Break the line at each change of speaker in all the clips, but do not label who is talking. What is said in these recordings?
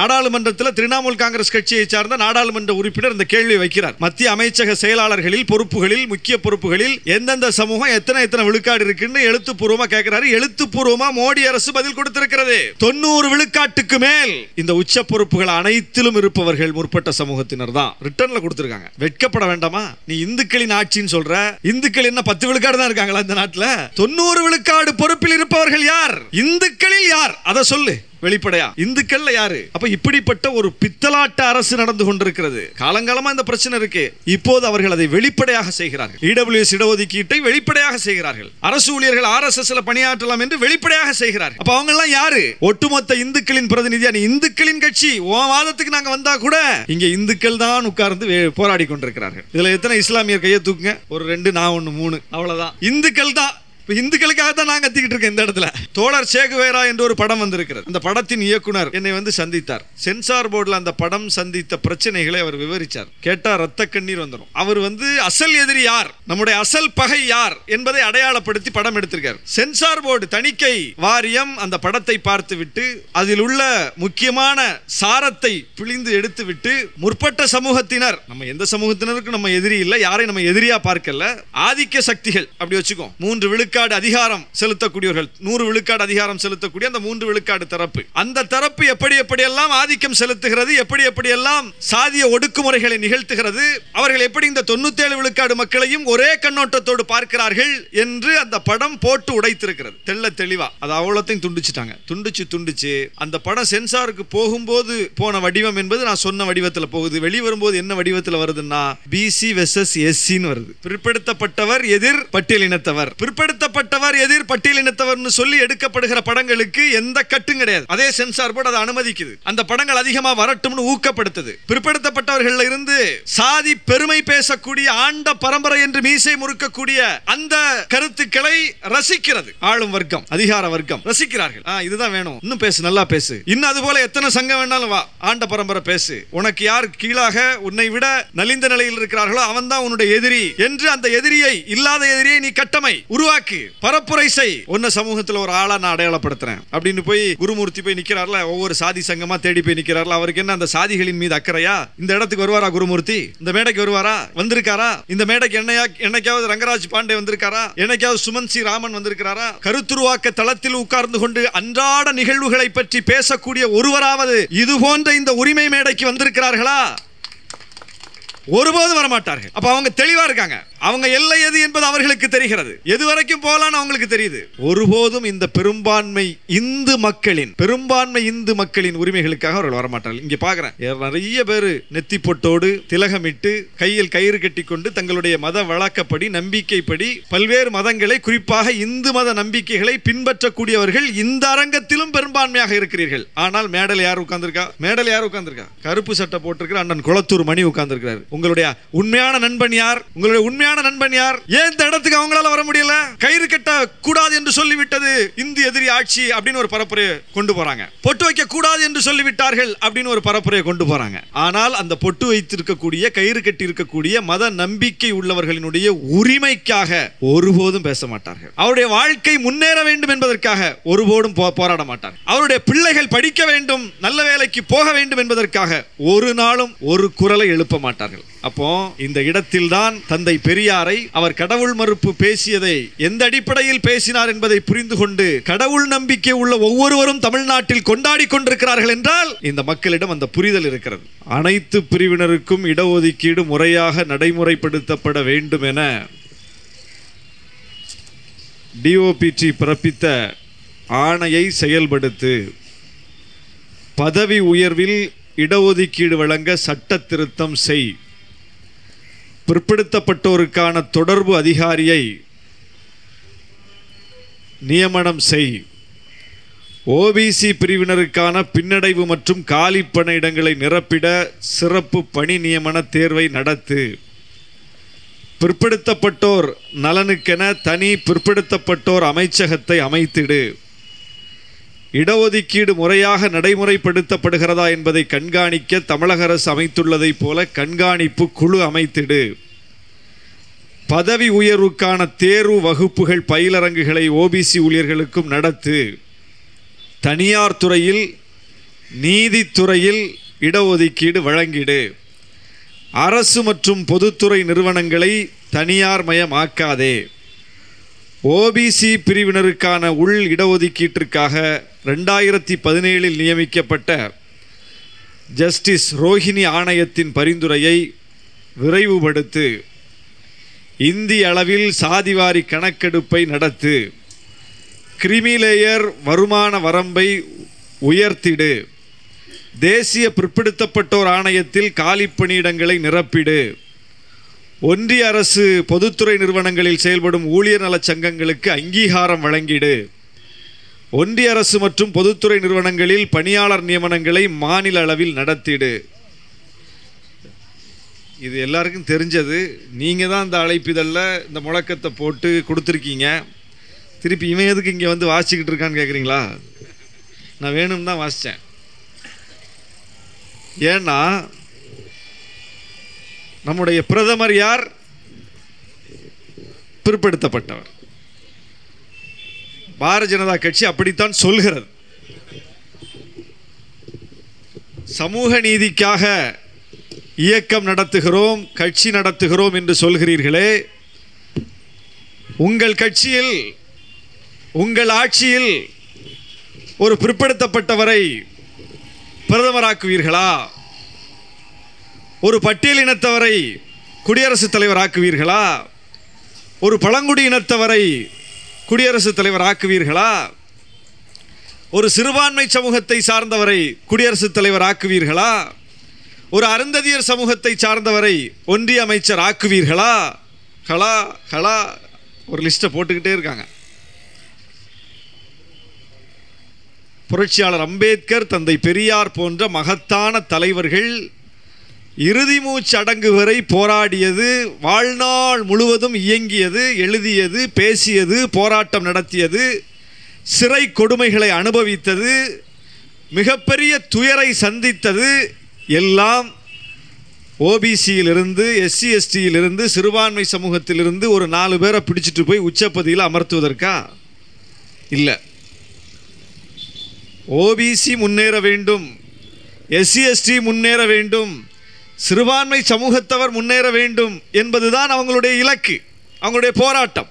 நாடாளுமன்றத்தில் திரிணாமுல் காங்கிரஸ் கட்சியை சார்ந்த நாடாளுமன்ற உறுப்பினர் இந்த கேள்வி வைக்கிறார். மத்திய அமைச்சக செயலாளர்களில் பொறுப்புகளில் முக்கிய பொறுப்புகளில் எந்தெந்த சமூகம் எத்தனை விழுக்காடு இருக்குன்னு எழுத்துப்பூர்வமா கேட்கிறாரு. எழுத்துப்பூர்வமா மோடி அரசு பதில் கொடுத்திருக்கிறது. 90 விழுக்காட்டுக்கு மேல் இந்த உச்ச பொறுப்புகள் அனைத்திலும் இருப்பவர்கள் முற்பட்ட சமூகத்தினர் தான் ரிட்டர்ன்ல கொடுத்திருக்காங்க. வெட்கப்பட வேண்டாமா? நீ இந்துக்களின் ஆட்சின்னு சொல்ற, இந்துக்கள் என்ன 10 விழுக்காடு தான் இருக்காங்களா இந்த நாட்டில்? 90 விழுக்காடு பொறுப்பில் இருப்பவர்கள் யார்? இந்துக்களில் யார்? அதை சொல்லு வெளிப்படையா. இந்துக்கள் யாரு? அப்ப இப்படிப்பட்ட ஒரு பித்தலாட்ட அரசு நடந்து கொண்டிருக்கிறது. காலங்காலமா இந்த பிரச்சனை இருக்கு. இப்போது அவர்கள் அதை வெளிப்படையாக செய்கிறார்கள். இடபிள்யூஎஸ் இடஒதுக்கீட்டை வெளிப்படையாக செய்கிறார்கள். அரசு ஊழியர்கள் RSSல பணியாற்றலாம் என்று வெளிப்படையாக செய்கிறார்கள். அப்ப அவங்க எல்லாம் யாரு? ஒட்டுமொத்த இந்துக்களின் பிரதிநிதியா? நீ இந்துக்களின் கட்சி வாதத்துக்கு நாங்க வந்தா கூட இங்க இந்துக்கள் தான் உட்கார்ந்து போராடி கொண்டிருக்கிறார்கள். இதுல எத்தனை இஸ்லாமியர் கையை தூக்குங்க? ஒரு 2, நான் 1, 3, அவ்வளவுதான். இந்துக்கள் தான். இந்துக்களுக்காக தான் நான் கத்திக்கிட்டு இருக்கேன் இந்த இடத்துல. தோழர் சேகுவேரா என்று ஒரு படம் வந்திருக்கிறது. அந்த படத்தின் இயக்குனர் என்னை சந்தித்தார். சென்சார் போர்டில் அந்த படம் சந்தித்த பிரச்சனைகளை அவர் விவரிச்சார். கேட்டா ரத்த கண்ணீர் வந்துடும். அவர் அசல் எதிரி யார், நம்முடைய அசல் பகை யார் என்பதை அடையாளப்படுத்தி படம் எடுத்திருக்கார். சென்சார் போர்டு தணிக்கை வாரியம் அந்த படத்தை பார்த்து விட்டு அதில் உள்ள முக்கியமான சாரத்தை பிழிந்து எடுத்து விட்டு முற்பட்ட சமூகத்தினர், நம்ம எந்த சமூகத்தினருக்கு நம்ம எதிரி இல்லை, யாரை நம்ம எதிரியா பார்க்கல, ஆதிக்க சக்திகள் அப்படி வச்சுக்கோ, 3 விழுக்காடு அதிகாரம் செலுத்தக்கூடியவர்கள், 100 விழுக்காடு அதிகாரம் செலுத்தக்கூடிய அந்த 3 விழுக்காடு தரப்பு, அந்த தரப்பு எப்படி எப்படியெல்லாம் ஆதிக்கம் செலுத்துகிறது, எப்படி எப்படியெல்லாம் சாதிய ஒடுக்குமுறைகளை நிகழ்த்துகிறது, அவர்கள் எப்படி இந்த 97 விழுக்காடு மக்களையும் ஒரே கண்ணோட்டத்தோடு பார்க்கிறார்கள் என்று அந்த படம் போட்டு உடைத்திருக்கிறது. தெள்ள தெளிவா அது அவ்வளோத்தையும் துண்டிச்சுட்டாங்க. துண்டிச்சு அந்த படம் சென்சாருக்கு போகும்போது போன வடிவம் என்பது நான் சொன்ன வடிவத்தில் போகுது. வெளிவரும்போது என்ன வடிவத்தில் வருதுன்னா BC வெர்சஸ் SC வருது. பிற்படுத்தப்பட்டவர் எதிர் பட்டியலினத்தவர், பிற்படுத்தப்பட்டவர் எதிர் பட்டியலினத்தவர்னு சொல்லி எடுக்கப்படுகிற படங்களுக்கு எந்த கட்டும் கிடையாது. அதே சென்சார் போர்டு அதை அனுமதிக்குது. அந்த படங்கள் அதிகமா வரட்டும்னு ஊக்கப்படுத்துது. பிற்படுத்தப்பட்டவர்கள் இருந்து சாதி பெருமை பேசக்கூடிய, ஆண்ட பரம்பரை என்று மீசை முறுக்கக்கூடிய அந்த கருத்துக்களை ரசிக்கிறது ஆளும் வர்க்கம், அதிகார வர்க்கம் ரசிக்கிறார்கள். இதுதான் வேணும், இன்னும் பேசு, நல்லா பேசு, இன்னும் அது போல எத்தனை சங்கம் வேணாலும் வா, ஆண்ட பரம்பரை பேசு, உனக்கு யார் கீழாக உன்னை விட நலிந்த நிலையில் இருக்கிறார்களோ அவன் தான் உன்னுடைய எதிரி என்று அந்த எதிரியை, இல்லாத எதிரியை நீ கட்டமை உருவாக்கி பரப்புரை செய். ஒன்ன சமூகத்தில் ஒரு ஆளா நான் அடையாளப்படுத்துறேன் அப்படின்னு போய் குருமூர்த்தி போய் நிக்கிறார்ல, ஒவ்வொரு சாதி சங்கமா தேடி போய் நிக்கிறார்ல, அவருக்கு என்ன அந்த சாதிகளின் மீது அக்கறையா? இந்த இடத்துக்கு வருவாரா குருமூர்த்தி? இந்த மேடைக்கு வருவாரா? வந்திருக்காரா? இந்த மேடைக்கு என்னைக்காவது ரங்கராஜ் பாண்டே வந்திருக்காரா? என்னைக்காவது சுமன் சி ராமன் வந்திருக்கிறாரா? கருத்துருவாக்க தளத்தில் உட்கார்ந்து கொண்டு அன்றாட நிகழ்வுகளை பற்றி பேசக்கூடிய ஒருவராவது இது போன்ற இந்த உரிமை மேடைக்கு வந்திருக்கிறார்களா? ஒருபோதும் வரமாட்டார்கள். அப்ப அவங்க தெளிவா இருக்காங்க. அவங்க எல்லை எது என்பது அவர்களுக்கு தெரிகிறது. எது வரைக்கும் போகலான்னு அவங்களுக்கு தெரியுது. ஒருபோதும் இந்த பெரும்பான்மை இந்து மக்களின் உரிமைகளுக்காக அவர்கள் வரமாட்டார்கள். இங்க பாக்குறேன் நிறைய பேர் நெத்தி பொட்டோடு திலகமிட்டு கையில் கயிறு கட்டி கொண்டு தங்களுடைய மத வழக்கப்படி நம்பிக்கைப்படி பல்வேறு மதங்களை, குறிப்பாக இந்து மத நம்பிக்கைகளை பின்பற்றக்கூடியவர்கள் இந்த அரங்கத்திலும் பெரும்பான்மையாக இருக்கிறீர்கள். ஆனால் மேடல் யார் உட்கார்ந்திருக்கா? கருப்பு சட்டை போட்டிருக்கிற அண்ணன் குளத்தூர் மணி உட்கார்ந்திருக்கிறார். உங்களுடைய உண்மையான நண்பன் யார்? ஏன் இந்த இடத்துக்கு அவங்களால வர முடியல? கயிறு கட்ட கூடாது என்று சொல்லிவிட்டது இந்து எதிரி ஆட்சி அப்படின்னு ஒரு பரப்புரையை கொண்டு போறாங்க. பொட்டு வைக்க கூடாது என்று சொல்லிவிட்டார்கள் அப்படின்னு ஒரு பரப்புரையை கொண்டு போறாங்க. ஆனால் அந்த பொட்டு வைத்திருக்கக்கூடிய, கயிறு கட்டி இருக்கக்கூடிய மத நம்பிக்கை உள்ளவர்களினுடைய உரிமைக்காக ஒருபோதும் பேச மாட்டார்கள். அவருடைய வாழ்க்கை முன்னேற வேண்டும் என்பதற்காக ஒருபோதும் போராட மாட்டார்கள். அவருடைய பிள்ளைகள் படிக்க வேண்டும், நல்ல வேலைக்கு போக வேண்டும் என்பதற்காக ஒரு நாளும் ஒரு குரலை எழுப்ப மாட்டார்கள். அப்போ இந்த இடத்தில் தான் தந்தை பெரியாரை, அவர் கடவுள் மறுப்பு பேசியதை எந்த அடிப்படையில் பேசினார் என்பதை புரிந்து கொண்டு கடவுள் நம்பிக்கை உள்ள ஒவ்வொருவரும் தமிழ்நாட்டில் கொண்டாடி கொண்டிருக்கிறார்கள் என்றால் இந்த மக்களிடம் அந்த புரிதல் இருக்கிறது. அனைத்து பிரிவினருக்கும் இடஒதுக்கீடு முறையாக நடைமுறைப்படுத்தப்பட வேண்டும் என DOPT பிறப்பித்த ஆணையை செயல்படுத்து, பதவி உயர்வில் இடஒதுக்கீடு வழங்க சட்ட திருத்தம் செய், பிற்படுத்தப்பட்டோருக்கான தொடர்பு அதிகாரியை நியமனம் செய், OBC பிரிவினருக்கான பின்னடைவு மற்றும் காலி பணியிடங்களை நிரப்பிட சிறப்பு பணி நியமன தேர்வை நடத்து, பிற்படுத்தப்பட்டோர் நலனுக்கென தனி பிற்படுத்தப்பட்டோர் அமைச்சகத்தை அமைத்திடு, இடஒதுக்கீடு முறையாக நடைமுறைப்படுத்தப்படுகிறதா என்பதை கண்காணிக்க தமிழக அரசு அமைத்துள்ளதை போல கண்காணிப்பு குழு அமைத்திடு, பதவி உயர்வுக்கான தேர்வு வகுப்புகள் பயிலரங்குகளை OBC ஊழியர்களுக்கும் நடத்து, தனியார் துறையில் நீதித்துறையில் இடஒதுக்கீடு வழங்கிடு, அரசு மற்றும் பொதுத்துறை நிறுவனங்களை தனியார் மயமாக்காதே, ஓபிசி பிரிவினருக்கான உள் இடஒதுக்கீட்டிற்காக 2017 நியமிக்கப்பட்ட ஜஸ்டிஸ் ரோஹிணி ஆணையத்தின் பரிந்துரையை விரைவுபடுத்து, இந்திய அளவில் சாதிவாரி கணக்கெடுப்பை நடத்து, கிரிமிலேயர் வருமான வரம்பை உயர்த்திடு, தேசிய பிற்படுத்தப்பட்டோர் ஆணையத்தில் காலிப்பணியிடங்களை நிரப்பிடு, ஒன்றிய அரசு பொதுத்துறை நிறுவனங்களில் செயல்படும் ஊழியர் நலச் சங்கங்களுக்கு அங்கீகாரம் வழங்கிடு, ஒன்றிய அரசு மற்றும் பொதுத்துறை நிறுவனங்களில் பணியாளர் நியமனங்களை மாநில அளவில் நடத்திடு. இது எல்லாருக்கும் தெரிஞ்சது. நீங்கள் தான் இந்த அழைப்பிதழில் இந்த முழக்கத்தை போட்டு கொடுத்துருக்கீங்க. திருப்பி இவன் எதுக்கு இங்கே வந்து வாசிக்கிட்டு இருக்கான்னு கேட்குறீங்களா? நான் வேணும் தான் வாசித்தேன். ஏன்னா நம்முடைய பிரதமர் யார்? பிற்படுத்தப்பட்டவர். பாரதிய ஜனதா கட்சி அப்படித்தான் சொல்கிறது. சமூக நீதிக்காக இயக்கம் நடத்துகிறோம், கட்சி நடத்துகிறோம் என்று சொல்கிறீர்களே, உங்கள் கட்சியில் உங்கள் ஆட்சியில் ஒரு பிற்படுத்தப்பட்டவரை பிரதமராக்குவீர்களா? ஒரு பட்டியலினத்தவரை குடியரசுத் தலைவர் ஆக்குவீர்களா? ஒரு பழங்குடியினத்தவரை குடியரசுத் தலைவர் ஆக்குவீர்களா? ஒரு சிறுபான்மை சமூகத்தை சார்ந்தவரை குடியரசுத் தலைவர் ஆக்குவீர்களா? ஒரு அருந்ததியர் சமூகத்தை சார்ந்தவரை ஒன்றிய அமைச்சர் ஆக்குவீர்களா? ஹலா ஹலா ஒரு லிஸ்ட்டை போட்டுக்கிட்டே இருக்காங்க. புரட்சியாளர் அம்பேத்கர், தந்தை பெரியார் போன்ற மகத்தான தலைவர்கள் இறுதி மூச்சு அடங்கு வரை போராடியது, வாழ்நாள் முழுவதும் இயங்கியது, எழுதியது, பேசியது, போராட்டம் நடத்தியது, சிறை கொடுமைகளை அனுபவித்தது, மிகப்பெரிய துயரை சந்தித்தது எல்லாம் ஓபிசியிலிருந்து, எஸ்சி எஸ்டியிலிருந்து, சிறுபான்மை சமூகத்திலிருந்து ஒரு 4 பேரை பிடிச்சிட்டு போய் உச்சப்பதியில் அமர்த்துவதற்கா? இல்லை. ஓபிசி முன்னேற வேண்டும், எஸ்சி எஸ்டி முன்னேற வேண்டும், சிறுபான்மை சமூகத்தவர் முன்னேற வேண்டும் என்பதுதான் அவங்களுடைய இலக்கு, அவங்களுடைய போராட்டம்.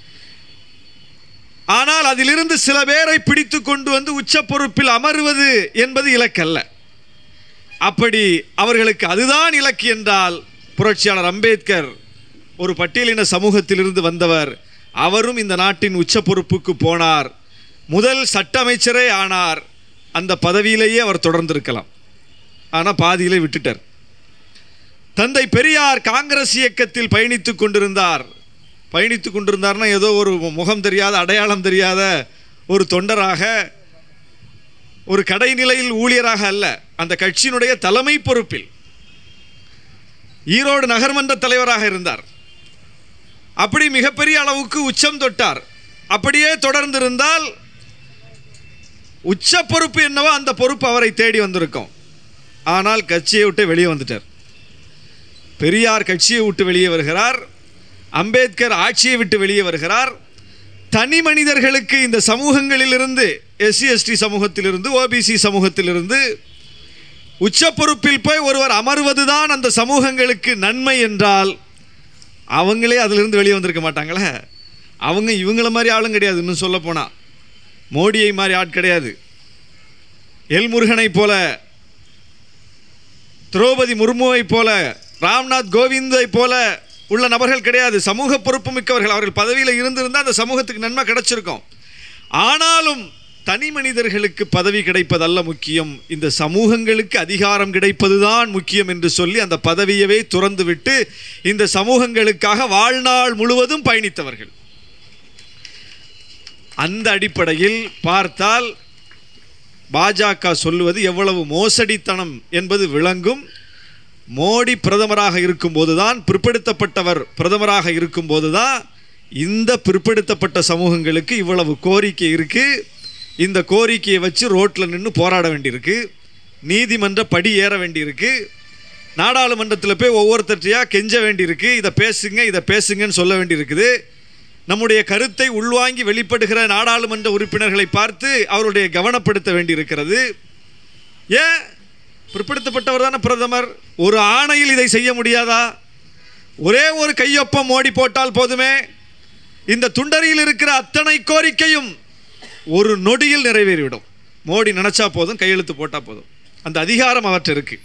ஆனால் அதிலிருந்து சில பேரை பிடித்து கொண்டு வந்து உச்ச பொறுப்பில் அமர்வது என்பது இலக்கல்ல. அப்படி அவர்களுக்கு அதுதான் இலக்கு என்றால், புரட்சியாளர் அம்பேத்கர் ஒரு பட்டியலின சமூகத்திலிருந்து வந்தவர். அவரும் இந்த நாட்டின் உச்ச பொறுப்புக்கு போனார், முதல் சட்ட அமைச்சரே ஆனார். அந்த பதவியிலேயே அவர் தொடர்ந்திருக்கலாம். ஆனால் பாதியிலே விட்டுட்டார். தந்தை பெரியார் காங்கிரஸ் இயக்கத்தில் பயணித்துக் கொண்டிருந்தார்னா ஏதோ ஒரு முகம் தெரியாத, அடையாளம் தெரியாத ஒரு தொண்டராக, ஒரு கடைநிலையில் ஊழியராக அல்ல, அந்த கட்சியினுடைய தலைமை பொறுப்பில் ஈரோடு நகர்மன்ற தலைவராக இருந்தார். அப்படி மிகப்பெரிய அளவுக்கு உச்சம் தொட்டார். அப்படியே தொடர்ந்திருந்தால் உச்ச பொறுப்பு என்னவோ அந்த பொறுப்பு அவரை தேடி வந்திருக்கும். ஆனால் கட்சியை விட்டு வெளியே வந்துட்டார். பெரியார் கட்சியை விட்டு வெளியே வருகிறார், அம்பேத்கர் ஆட்சியை விட்டு வெளியே வருகிறார். தனி மனிதர்களுக்கு இந்த சமூகங்களிலிருந்து, எஸ்சி எஸ்டி சமூகத்திலிருந்து, ஓபிசி சமூகத்திலிருந்து உச்ச பொறுப்பில் போய் ஒருவர் அமர்வதுதான் அந்த சமூகங்களுக்கு நன்மை என்றால், அவங்களே அதிலிருந்து வெளியே வந்திருக்க மாட்டாங்களே. அவங்க இவங்கள மாதிரி ஆளும் கிடையாது. இன்னும் சொல்ல போனால் மோடியை மாதிரி ஆட் கிடையாது, எல்முருகனை போல, திரௌபதி முர்முவை போல, ராம்நாத் கோவிந்தை போல உள்ள நபர்கள் கிடையாது. சமூக பொறுப்பு மிக்கவர்கள். அவர்கள் பதவியில் இருந்திருந்தால் அந்த சமூகத்துக்கு நன்மை கிடைச்சிருக்கும். ஆனாலும் தனி மனிதர்களுக்கு பதவி கிடைப்பதல்ல முக்கியம், இந்த சமூகங்களுக்கு அதிகாரம் கிடைப்பதுதான் முக்கியம் என்று சொல்லி அந்த பதவியவே துறந்துவிட்டு இந்த சமூகங்களுக்காக வாழ்நாள் முழுவதும் பயணித்தவர்கள். அந்த அடிப்படையில் பார்த்தால் பாஜக சொல்லுவது எவ்வளவு மோசடித்தனம் என்பது விளங்கும். மோடி பிரதமராக இருக்கும்போதுதான், பிற்படுத்தப்பட்டவர் பிரதமராக இருக்கும்போதுதான் இந்த பிற்படுத்தப்பட்ட சமூகங்களுக்கு இவ்வளவு கோரிக்கை இருக்குது. இந்த கோரிக்கையை வச்சு ரோட்டில் நின்று போராட வேண்டியிருக்கு, நீதிமன்ற படி ஏற வேண்டியிருக்கு, நாடாளுமன்றத்தில் போய் ஒவ்வொருத்தரையாக கெஞ்ச வேண்டியிருக்கு, இதை பேசுங்க இதை பேசுங்கன்னு சொல்ல வேண்டியிருக்குது. நம்முடைய கருத்தை உள்வாங்கி வெளிப்படுகிற நாடாளுமன்ற உறுப்பினர்களை பார்த்து அவருடைய கவனப்படுத்த வேண்டியிருக்கிறது. ஏன்? பிற்படுத்தப்பட்டவர் தானே பிரதமர். ஒரு ஆணையில் இதை செய்ய முடியாதா? ஒரே ஒரு கையொப்பம் மோடி போட்டால் போதுமே. இந்த துண்டறியில் இருக்கிற அத்தனை கோரிக்கையும் ஒரு நொடியில் நிறைவேறிவிடும். மோடி நினைச்சா போதும், கையெழுத்து போட்டால் போதும். அந்த அதிகாரம் அவற்றை இருக்கு.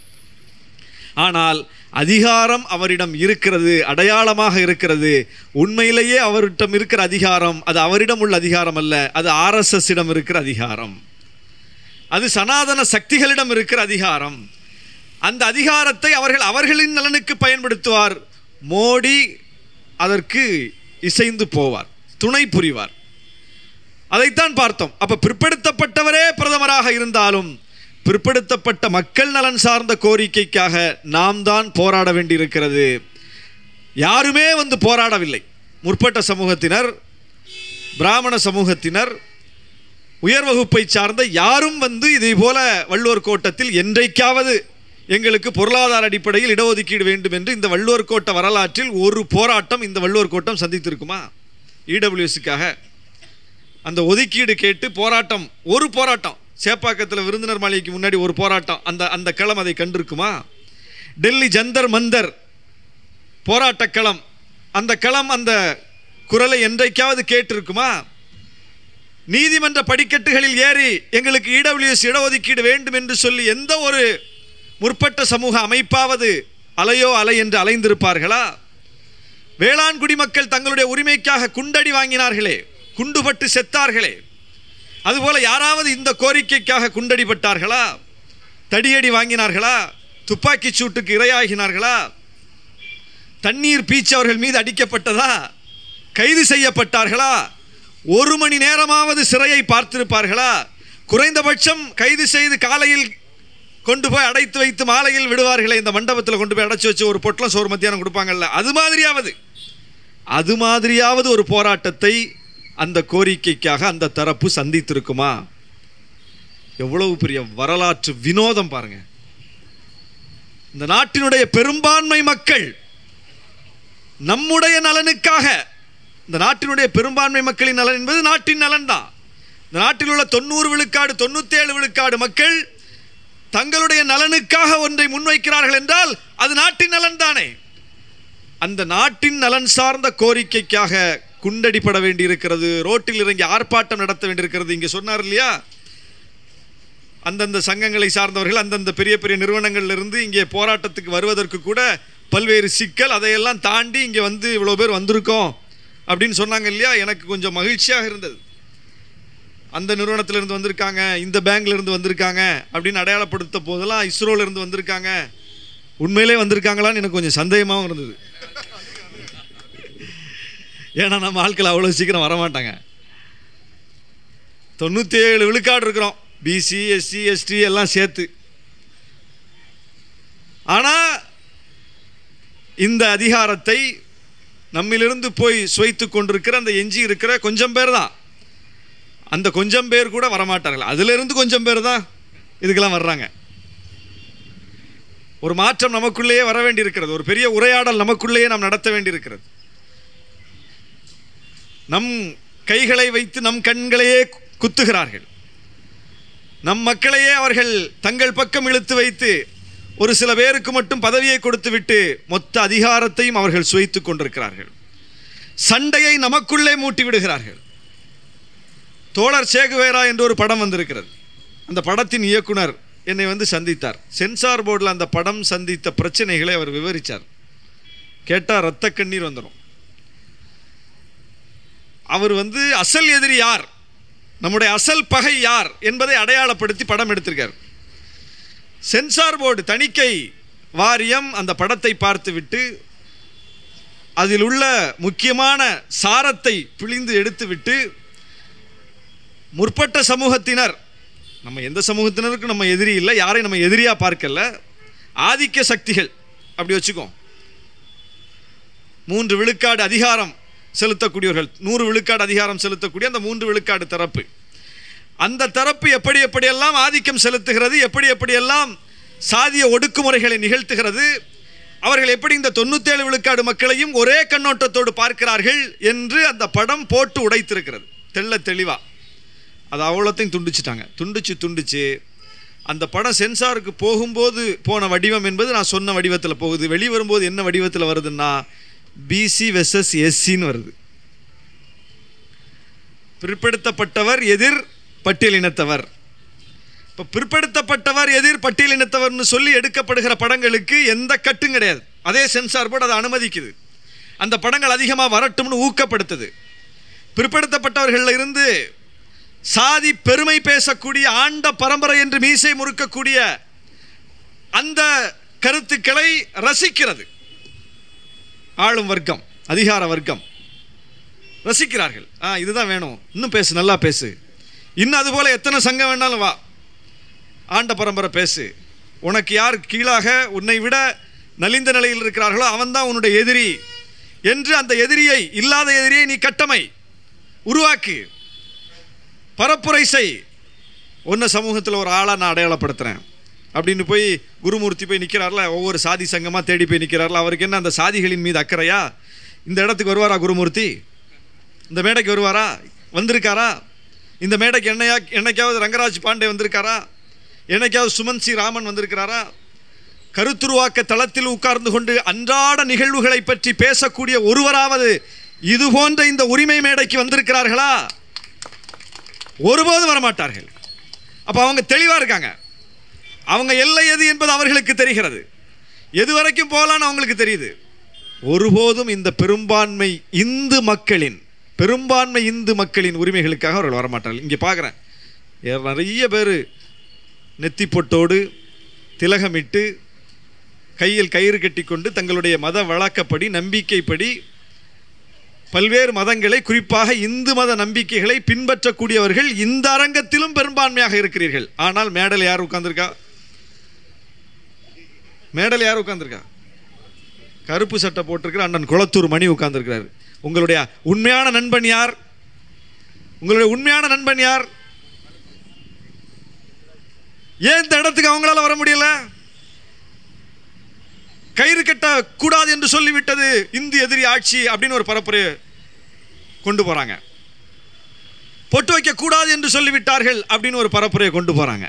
ஆனால் அதிகாரம் அவரிடம் இருக்கிறது, அடையாளமாக இருக்கிறது. உண்மையிலேயே அவரிடம் இருக்கிற அதிகாரம் அது அவரிடம் உள்ள அதிகாரம் அல்ல, அது ஆர்எஸ்எஸ் இடம் இருக்கிற அதிகாரம், அது சனாதன சக்திகளிடம் இருக்கிற அதிகாரம். அந்த அதிகாரத்தை அவர்களின் நலனுக்கு பயன்படுத்துவார். மோடி அதற்கு இசைந்து போவார், துணை புரிவார். அதைத்தான் பார்த்தோம். அப்ப பிற்படுத்தப்பட்டவரே பிரதமராக இருந்தாலும் பிற்படுத்தப்பட்ட மக்கள் நலன் சார்ந்த கோரிக்கைக்காக நாம் தான் போராட வேண்டியிருக்கிறது. யாருமே வந்து போராடவில்லை. முற்பட்ட சமூகத்தினர், பிராமண சமூகத்தினர், உயர் வகுப்பை சார்ந்த யாரும் வந்து இதே போல வள்ளுவர் கோட்டத்தில் என்றைக்காவது எங்களுக்கு பொருளாதார அடிப்படையில் இடஒதுக்கீடு வேண்டும் என்று இந்த வள்ளுவர் கோட்ட வரலாற்றில் ஒரு போராட்டம் இந்த வள்ளுவர் கோட்டம் சந்தித்திருக்குமா? இடபிள்யூஎஸ்க்காக அந்த ஒதுக்கீடு கேட்டு போராட்டம், ஒரு போராட்டம். சேப்பாக்கத்தில் விருந்தினர் மாளிகைக்கு முன்னாடி ஒரு போராட்டம், அந்த களம் அதை கண்டிருக்குமா? டெல்லி ஜந்தர் மந்தர் போராட்ட களம், அந்த களம் அந்த குரலை என்றைக்காவது கேட்டிருக்குமா? நீதிமன்ற படிக்கட்டுகளில் ஏறி எங்களுக்கு இடபிள்யூஎஸ் இடஒதுக்கீடு வேண்டும் என்று சொல்லி எந்த ஒரு முற்பட்ட சமூக அமைப்பாவது அலையோ அலை என்று அலைந்திருப்பார்களா? வேளாண் குடிமக்கள் தங்களுடைய உரிமைக்காக குண்டடி வாங்கினார்களே, குண்டுபட்டு செத்தார்களே, அதுபோல யாராவது இந்த கோரிக்கைக்காக குண்டடிப்பட்டார்களா? தடியடி வாங்கினார்களா? துப்பாக்கி சூட்டுக்கு இரையாகினார்களா? தண்ணீர் பீச்சு அவர்கள் மீது அடிக்கப்பட்டதா? கைது செய்யப்பட்டார்களா? ஒரு மணி நேரமாவது சிறையை பார்த்திருப்பார்களா? குறைந்தபட்சம் கைது செய்து காலையில் கொண்டு போய் அடைத்து வைத்து மாலையில் விடுவார்களே, இந்த மண்டபத்தில் கொண்டு போய் அடைச்சி வச்சு ஒரு பொட்டலம் சோறு மத்தியானம் கொடுப்பாங்கல்ல, அது மாதிரியாவது ஒரு போராட்டத்தை அந்த கோரிக்கைக்காக அந்த தரப்பு சந்தித்திருக்குமா? எவ்வளவு பெரிய வரலாற்று வினோதம் பாருங்க. இந்த நாட்டினுடைய பெரும்பான்மை மக்கள் நம்முடைய நலனுக்காக, இந்த நாட்டினுடைய பெரும்பான்மை மக்களின் நலன் என்பது நாட்டின் நலன் தான். இந்த நாட்டில் உள்ள 90 விழுக்காடு 97 விழுக்காடு மக்கள் தங்களுடைய நலனுக்காக ஒன்றை முன்வைக்கிறார்கள் என்றால் அது நாட்டின் நலன் தானே. அந்த நாட்டின் நலன் சார்ந்த கோரிக்கைக்காக குண்டடிப்பட வேண்டியிருக்கிறது, ரோட்டில் இறங்கி ஆர்ப்பாட்டம் நடத்த வேண்டியிருக்கிறது. இங்கே சொன்னார் இல்லையா, அந்தந்த சங்கங்களை சார்ந்தவர்கள் அந்தந்த பெரிய பெரிய நிறுவனங்களிலிருந்து இங்கே போராட்டத்துக்கு வருவதற்கு கூட பல்வேறு சிக்கல், அதையெல்லாம் தாண்டி இங்கே வந்து இவ்வளோ பேர் வந்திருக்கோம் அப்படின்னு சொன்னாங்க இல்லையா. எனக்கு கொஞ்சம் மகிழ்ச்சியாக இருந்தது. அந்த நிறுவனத்திலிருந்து வந்திருக்காங்க, இந்த பேங்க்லேருந்து வந்திருக்காங்க அப்படின்னு அடையாளப்படுத்த போதெல்லாம் இஸ்ரோலேருந்து வந்திருக்காங்க, உண்மையிலே வந்திருக்காங்களான்னு எனக்கு கொஞ்சம் சந்தேகமாகவும் இருந்தது. ஏன்னா நம்ம ஆட்கள் அவ்வளோ சீக்கிரம் வரமாட்டாங்க. 97 விழுக்காடு இருக்கிறோம், பிசி எஸ்சி எஸ்டி எல்லாம் சேர்த்து. ஆனால் இந்த அதிகாரத்தை நம்மிலிருந்து போய் சுவைத்து கொண்டிருக்கிற அந்த எஞ்சி இருக்கிற கொஞ்சம் பேர் தான். அந்த கொஞ்சம் பேர் கூட வரமாட்டார்கள். அதிலிருந்து கொஞ்சம் பேர் தான் இதுக்கெல்லாம் வர்றாங்க. ஒரு மாற்றம் நமக்குள்ளேயே வர வேண்டியிருக்கிறது. ஒரு பெரிய உரையாடல் நமக்குள்ளேயே நாம் நடத்த வேண்டியிருக்கிறது. நம் கைகளை வைத்து நம் கண்களையே குத்துகிறார்கள். நம் மக்களையே அவர்கள் தங்கள் பக்கம் இழுத்து வைத்து ஒரு சில பேருக்கு மட்டும் பதவியை கொடுத்து விட்டு மொத்த அதிகாரத்தையும் அவர்கள் சுவைத்துக் கொண்டிருக்கிறார்கள். சண்டையை நமக்குள்ளே மூட்டி விடுகிறார்கள். தோழர் சேகுவேரா என்ற ஒரு படம் வந்திருக்கிறது. அந்த படத்தின் இயக்குனர் என்னை வந்து சந்தித்தார். சென்சார் போர்டில் அந்த படம் சந்தித்த பிரச்சனைகளை அவர் விவரித்தார். கேட்டால் ரத்த கண்ணீர் வந்துடும். அவர் வந்து அசல் எதிரி யார், நம்முடைய அசல் பகை யார் என்பதை அடையாளப்படுத்தி படம் எடுத்திருக்கார். சென்சார் போர்டு தணிக்கை வாரியம் அந்த படத்தை பார்த்துவிட்டு அதில் உள்ள முக்கியமான சாரத்தை பிழிந்து எடுத்துவிட்டு முற்பட்ட சமூகத்தினர், நம்ம எந்த சமூகத்தினருக்கு நம்ம எதிரி இல்லை, யாரையும் நம்ம எதிரியாக பார்க்கல, ஆதிக்க சக்திகள் அப்படி வச்சுக்கோம், 3 விழுக்காடு அதிகாரம் செலுத்தக்கூடியவர்கள், 100 விழுக்காடு அதிகாரம் செலுத்தக்கூடிய அந்த 3 விழுக்காடு தரப்பு, அந்த தரப்பு எப்படி எப்படியெல்லாம் ஆதிக்கம் செலுத்துகிறது, எப்படி எப்படியெல்லாம் சாதிய ஒடுக்குமுறைகளை நிகழ்த்துகிறது, அவர்கள் எப்படி இந்த 97 விழுக்காடு மக்களையும் ஒரே கண்ணோட்டத்தோடு பார்க்கிறார்கள் என்று அந்த படம் போட்டு உடைத்திருக்கிறது தெள்ள தெளிவா. அது அவ்வளோத்தையும் துண்டிச்சிட்டாங்க. துண்டிச்சு அந்த படம் சென்சாருக்கு போகும்போது போன வடிவம் என்பது நான் சொன்ன வடிவத்தில் போகுது. வெளிவரும்போது என்ன வடிவத்தில் வருதுன்னா பிசி வெர்சஸ் எஸ்சின்னு வருது. பிற்படுத்தப்பட்டவர் எதிர் பட்டியலினத்தவர். இப்போ பிற்படுத்தப்பட்டவர் எதிர் பட்டியலினத்தவர்னு சொல்லி எடுக்கப்படுகிற படங்களுக்கு எந்த கட்டும் கிடையாது. அதே சென்சார் போர்டு அதை அனுமதிக்குது. அந்த படங்கள் அதிகமாக வரட்டும்னு ஊக்கப்படுத்துது. பிற்படுத்தப்பட்டவர்களில் இருந்து சாதி பெருமை பேசக்கூடிய, ஆண்ட பரம்பரை என்று மீசை முறுக்கக்கூடிய அந்த கருத்துக்களை ரசிக்கிறது ஆளும் வர்க்கம், அதிகார வர்க்கம் ரசிக்கிறார்கள். இதுதான் வேணும், இன்னும் பேசு, நல்லா பேசு, இன்னும் அதுபோல் எத்தனை சங்கம் வேணாலும் வா, ஆண்ட பரம்பரை பேசு, உனக்கு யார் கீழாக உன்னை விட நலிந்த நிலையில் இருக்கிறார்களோ அவன்தான் உன்னுடைய எதிரி என்று அந்த எதிரியை, இல்லாத எதிரியை நீ கட்டமை உருவாக்கு, பரப்புரை செய். ஒன்று சமூகத்தில் ஒரு ஆளாக நான் அடையாளப்படுத்துகிறேன் அப்படின்னு போய் குருமூர்த்தி போய் நிற்கிறார்ல, ஒவ்வொரு சாதி சங்கமாக தேடி போய் நிற்கிறார்ல, அவருக்கு என்ன அந்த சாதிகளின் மீது அக்கறையா? இந்த இடத்துக்கு வருவாரா குருமூர்த்தி? இந்த மேடைக்கு வருவாரா? வந்திருக்காரா? இந்த மேடைக்கு என்னைக்காவது ரங்கராஜ் பாண்டே வந்திருக்காரா? என்னைக்காவது சுமன் சி ராமன் வந்திருக்கிறாரா? கருத்துருவாக்க தளத்தில் உட்கார்ந்து கொண்டு அன்றாட நிகழ்வுகளை பற்றி பேசக்கூடிய ஒருவராவது இது போன்ற இந்த உரிமை மேடைக்கு வந்திருக்கிறார்களா? ஒருபோதும் வரமாட்டார்கள். அப்போ அவங்க தெளிவாக இருக்காங்க. அவங்க எல்லை எது என்பது அவர்களுக்கு தெரிகிறது. எது வரைக்கும் போகலான்னு அவங்களுக்கு தெரியுது. ஒருபோதும் இந்த பெரும்பான்மை இந்து மக்களின் உரிமைகளுக்காக அவர்கள் வரமாட்டார்கள். இங்கே பார்க்குறேன், நிறைய பேர் நெத்தி பொட்டோடு திலகமிட்டு கையில் கயிறு கட்டி கொண்டு தங்களுடைய மத வழக்கப்படி, நம்பிக்கைப்படி பல்வேறு மதங்களை, குறிப்பாக இந்து மத நம்பிக்கைகளை பின்பற்றக்கூடியவர்கள் இந்த அரங்கத்திலும் பெரும்பான்மையாக இருக்கிறீர்கள். ஆனால் மேடல் யார் உட்கார்ந்திருக்கா? கருப்பு சட்டை போட்டிருக்கிற அண்ணன் குளத்தூர் மணி உட்கார்ந்திருக்கிறார். உங்களுடைய உண்மையான நண்பன் யார்? ஏன் இந்த இடத்துக்கு அவங்களால வர முடியல? கயிறு கட்ட கூடாது என்று சொல்லிவிட்டது இந்து எதிரி ஆட்சி அப்படின்னு ஒரு பரப்புரை கொண்டு போறாங்க. பொட்டு வைக்க கூடாது என்று சொல்லிவிட்டார்கள் அப்படின்னு ஒரு பரப்புரையை கொண்டு போறாங்க.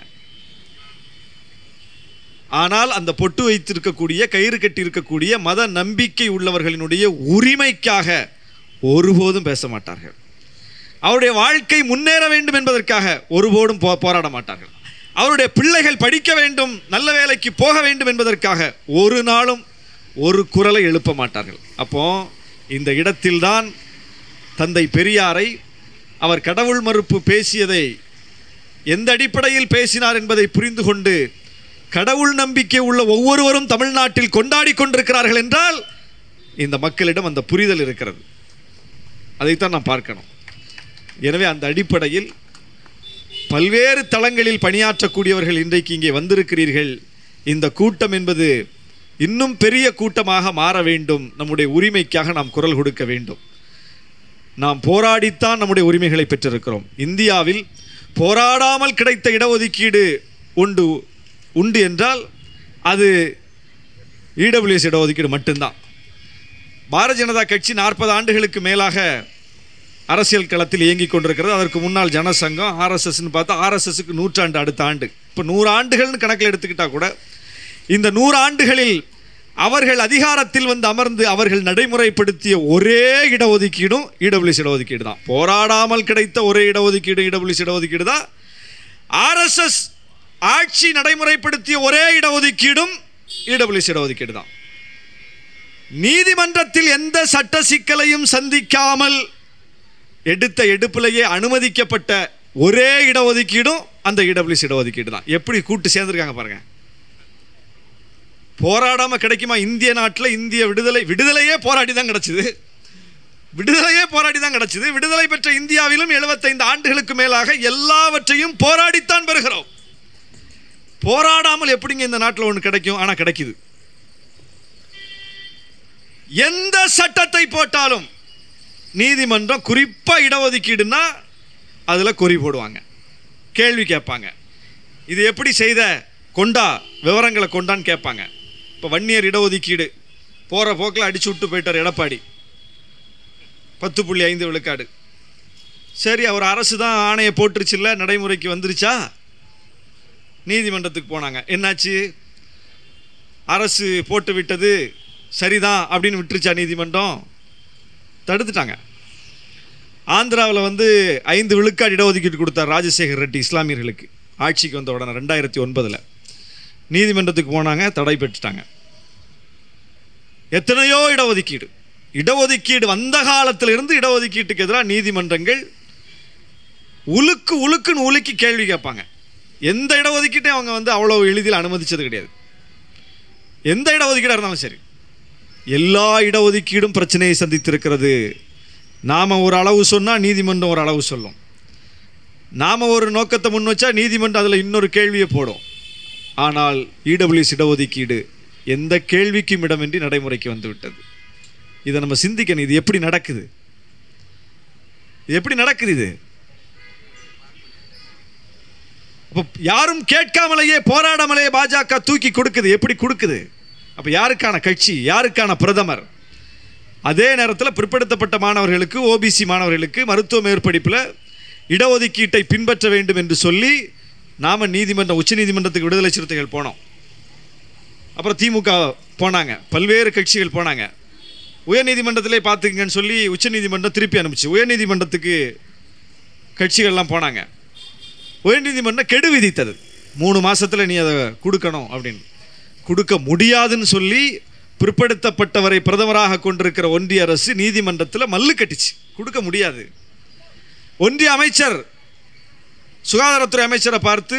ஆனால் அந்த பொட்டு வைத்திருக்கக்கூடிய, கயிறு கட்டி இருக்கக்கூடிய மத நம்பிக்கை உள்ளவர்களினுடைய உரிமைக்காக ஒருபோதும் பேச மாட்டார்கள். அவருடைய வாழ்க்கை முன்னேற வேண்டும் என்பதற்காக ஒருபோதும் போராட மாட்டார்கள். அவருடைய பிள்ளைகள் படிக்க வேண்டும், நல்ல வேலைக்கு போக வேண்டும் என்பதற்காக ஒரு நாளும் ஒரு குரலை எழுப்ப மாட்டார்கள். அப்போ இந்த இடத்தில்தான் தந்தை பெரியாரை, அவர் கடவுள் மறுப்பு பேசியதை எந்த அடிப்படையில் பேசினார் என்பதை புரிந்து கொண்டு கடவுள் நம்பிக்கை உள்ள ஒவ்வொருவரும் தமிழ்நாட்டில் கொண்டாடி கொண்டிருக்கிறார்கள் என்றால் இந்த மக்களிடம் அந்த புரிதல் இருக்கிறது. அதைத்தான் நாம் பார்க்கணும். எனவே அந்த அடிப்படையில் பல்வேறு தளங்களில் பணியாற்றக்கூடியவர்கள் இன்றைக்கு இங்கே வந்திருக்கிறீர்கள். இந்த கூட்டம் என்பது இன்னும் பெரிய கூட்டமாக மாற வேண்டும். நம்முடைய உரிமைக்காக நாம் குரல் கொடுக்க வேண்டும். நாம் போராடித்தான் நம்முடைய உரிமைகளை பெற்றிருக்கிறோம். இந்தியாவில் போராடாமல் கிடைத்த இடஒதுக்கீடு உண்டு என்றால் அது இடபிள்யூஎஸ் இடஒதுக்கீடு மட்டும்தான். பாரதிய ஜனதா கட்சி 40 ஆண்டுகளுக்கு மேலாக அரசியல் களத்தில் இயங்கிக் கொண்டிருக்கிறது. அதற்கு முன்னால் ஜனசங்கம், ஆர்எஸ்எஸ்ன்னு பார்த்தா ஆர்எஸ்எஸ்க்கு 100 ஆண்டு அடுத்த ஆண்டு. இப்போ 100 ஆண்டுகள்னு கணக்கில் எடுத்துக்கிட்டால் கூட இந்த 100 ஆண்டுகளில் அவர்கள் அதிகாரத்தில் வந்து அமர்ந்து அவர்கள் நடைமுறைப்படுத்திய ஒரே இடஒதுக்கீடும் இடபிள்யூஎஸ் இடஒதுக்கீடு தான். போராடாமல் கிடைத்த ஒரே இடஒதுக்கீடு இடபிள்யூஎஸ் இடஒதுக்கீடு தான். ஆர்எஸ்எஸ் ஆட்சி நடைமுறைப்படுத்திய ஒரே இடஒதுக்கீடும் இடபிள்யூஎஸ் இடஒதுக்கீடு தான். நீதிமன்றத்தில் எந்த சட்ட சிக்கலையும் சந்திக்காமல் எடுத்த எடுப்பிலேயே அனுமதிக்கப்பட்ட ஒரே இடஒதுக்கீடும் அந்த இடபிள்யூஎஸ் இடஒதுக்கீடு தான். எப்படி கூட்டு சேர்ந்துருக்காங்க பாருங்க. போராடாம கிடைக்குமா? இந்திய நாட்டில் இந்திய விடுதலையே போராடி தான் கிடைச்சது. விடுதலை பெற்ற இந்தியாவிலும் 75 ஆண்டுகளுக்கு மேலாக எல்லாவற்றையும் போராடித்தான் பெறுகிறோம். போராடாமல் எப்படிங்க இந்த நாட்டில் ஒன்று கிடைக்கும்? ஆனால் கிடைக்குது. எந்த சட்டத்தை போட்டாலும் நீதிமன்றம், குறிப்பாக இடஒதுக்கீடுன்னா அதில் குறி போடுவாங்க, கேள்வி கேட்பாங்க. இது எப்படி செய்த, கொண்டா விவரங்களை கொண்டான்னு கேட்பாங்க. இப்போ வன்னியர் இடஒதுக்கீடு போகிற போக்கில் அடிச்சு விட்டு போயிட்டார் எடப்பாடி, 10.5 விழுக்காடு. சரி, அவர் அரசு தான் ஆணையை போட்டுருச்சு, இல்லை நடைமுறைக்கு வந்துருச்சா? நீதிமன்றத்துக்கு போனாங்க. என்னாச்சு? அரசு போட்டு விட்டது சரிதான் அப்படின்னு விட்டுருச்சா நீதிமன்றம்? தடுத்துட்டாங்க. ஆந்திராவில் 5 விழுக்காடு இடஒதுக்கீடு கொடுத்தார் ராஜசேகர் ரெட்டி இஸ்லாமியர்களுக்கு ஆட்சிக்கு வந்த உடனே 2009. நீதிமன்றத்துக்கு போனாங்க, தடை பெற்றுட்டாங்க. எத்தனையோ இடஒதுக்கீடு வந்த காலத்தில் இருந்து இடஒதுக்கீட்டுக்கு எதிராக நீதிமன்றங்கள் உலுக்குன்னு உலுக்கி கேள்வி கேட்பாங்க. எந்த இடஒதுக்கீட்டையும் அவங்க அவ்வளோ எளிதில் அனுமதிச்சது கிடையாது. எந்த இடஒதுக்கீடாக இருந்தாலும் சரி, எல்லா இடஒதுக்கீடும் பிரச்சனையை சந்தித்திருக்கிறது. நாம் ஒரு அளவு சொன்னால் நீதிமன்றம் ஒரு அளவு சொல்லும். நாம் ஒரு நோக்கத்தை முன் வச்சா நீதிமன்றம் அதில் இன்னொரு கேள்வியை போடும். ஆனால் இடபிள்யூஎஸ் இடஒதுக்கீடு எந்த கேள்விக்கும் இடமின்றி நடைமுறைக்கு வந்துவிட்டது. இதை நம்ம சிந்திக்கணும். இது எப்படி நடக்குது? இது அப்போ யாரும் கேட்காமலேயே போராடாமலேயே பாஜக தூக்கி கொடுக்குது. எப்படி கொடுக்குது? அப்போ யாருக்கான கட்சி, யாருக்கான பிரதமர்? அதே நேரத்தில் பிற்படுத்தப்பட்ட மாணவர்களுக்கு, ஓபிசி மாணவர்களுக்கு மருத்துவ மேற்படிப்பில் இடஒதுக்கீட்டை பின்பற்ற வேண்டும் என்று சொல்லி நாம் உச்ச நீதிமன்றத்துக்கு விடுதலை சிறுத்தைகள் போனோம். அப்புறம் திமுக போனாங்க, பல்வேறு கட்சிகள் போனாங்க. உயர்நீதிமன்றத்திலே பார்த்துக்கங்கன்னு சொல்லி உச்ச நீதிமன்றம் திருப்பி அனுப்பிச்சு. உயர்நீதிமன்றத்துக்கு கட்சிகள்லாம் போனாங்க. உயர்நீதிமன்றம் கெடு விதித்தது. 3 மாதத்தில் நீ அதை கொடுக்கணும் அப்படின்னு. கொடுக்க முடியாதுன்னு சொல்லி பிற்படுத்தப்பட்டவரை பிரதமராக கொண்டிருக்கிற ஒன்றிய அரசு நீதிமன்றத்தில் மல்லு கட்டிச்சு. கொடுக்க முடியாது. ஒன்றிய அமைச்சர், சுகாதாரத்துறை அமைச்சரை பார்த்து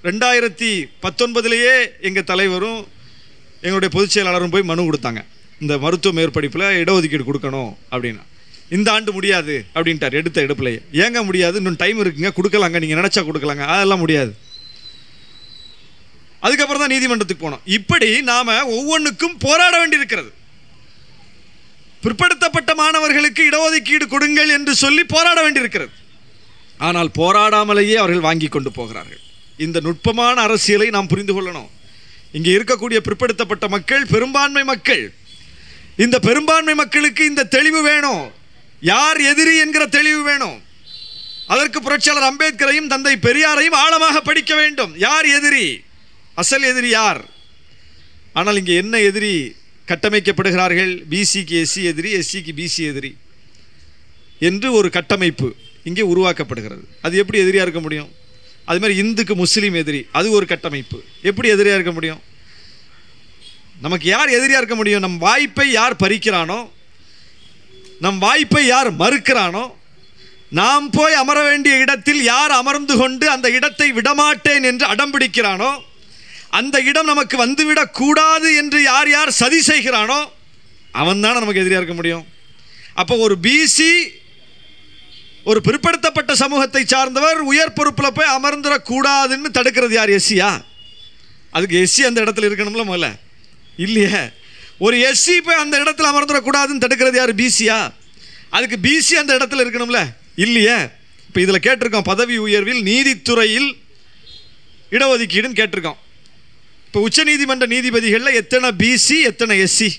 2019 எங்கள் தலைவரும் எங்களுடைய பொதுச் செயலாளரும் போய் மனு கொடுத்தாங்க. இந்த மருத்துவ மேற்படிப்பில் இடஒதுக்கீடு கொடுக்கணும் அப்படின்னு. இந்த ஆண்டு முடியாது அப்படின்ட்டார். எடுத்த எடுப்பில் ஏங்க முடியாது? இன்னும் டைம் இருக்குங்க, கொடுக்கலாங்க, நீங்கள் நினச்சா கொடுக்கலாங்க. அதெல்லாம் முடியாது. அதுக்கப்புறம் தான் நீதிமன்றத்துக்கு போனோம். இப்படி நாம் ஒவ்வொன்றுக்கும் போராட வேண்டியிருக்கிறது. பிற்படுத்தப்பட்ட மாணவர்களுக்கு இடஒதுக்கீடு கொடுங்கள் என்று சொல்லி போராட வேண்டியிருக்கிறது. ஆனால் போராடாமலேயே அவர்கள் வாங்கி கொண்டு போகிறார்கள். இந்த நுட்பமான அரசியலை நாம் புரிந்து கொள்ளணும். இங்கே இருக்கக்கூடிய பிற்படுத்தப்பட்ட மக்கள் பெரும்பான்மை மக்கள். இந்த பெரும்பான்மை மக்களுக்கு இந்த தெளிவு வேணும். யார் எதிரி என்கிற தெளிவு வேணும். அதற்கு புரட்சியாளர் அம்பேத்கரையும் தந்தை பெரியாரையும் ஆழமாக படிக்க வேண்டும். யார் எதிரி, அசல் எதிரி யார்? ஆனால் இங்கே என்ன எதிரி கட்டமைக்கப்படுகிறார்கள்? பிசிக்கு எஸ்சி எதிரி, எஸ்சிக்கு பிசி எதிரி என்று ஒரு கட்டமைப்பு இங்கே உருவாக்கப்படுகிறது. அது எப்படி எதிரியாக இருக்க முடியும்? அது மாதிரி இந்துக்கு முஸ்லீம் எதிரி, அது ஒரு கட்டமைப்பு. எப்படி எதிரியாக இருக்க முடியும்? நமக்கு யார் எதிரியாக இருக்க முடியும்? நம் வாய்ப்பை யார் பறிக்கிறானோ, நம் வாய்ப்பை யார் மறுக்கிறானோ, நாம் போய் அமர வேண்டிய இடத்தில் யார் அமர்ந்து கொண்டு அந்த இடத்தை விடமாட்டேன் என்று அடம்பிடிக்கிறானோ, அந்த இடம் நமக்கு வந்துவிடக் கூடாது என்று யார் யார் சதி செய்கிறானோ அவன் தானே நமக்கு எதிரியாக இருக்க முடியும். அப்போ ஒரு பிசி, ஒரு பிற்படுத்தப்பட்ட சமூகத்தை சார்ந்தவர் உயர் பொறுப்பில் போய் அமர்ந்துடக்கூடாதுன்னு தடுக்கிறது யார்? எஸ்சியா? அதுக்கு எஸ்சி அந்த இடத்துல இருக்கணும்ல முதல்ல, இல்லையே. ஒரு எஸ்சி போய் அந்த இடத்துல அமர்ந்துடக்கூடாதுன்னு தடுக்கிறது யார்? பிசியா? அதுக்கு பிசி அந்த இடத்துல இருக்கணும்ல, இல்லையே. இப்போ இதில் கேட்டிருக்கோம், பதவி உயர்வில் நீதித்துறையில் இடஒதுக்கீடுன்னு கேட்டிருக்கோம். இப்போ உச்ச நீதிமன்ற நீதிபதிகளில் எத்தனை பிசி, எத்தனை எஸ்சி?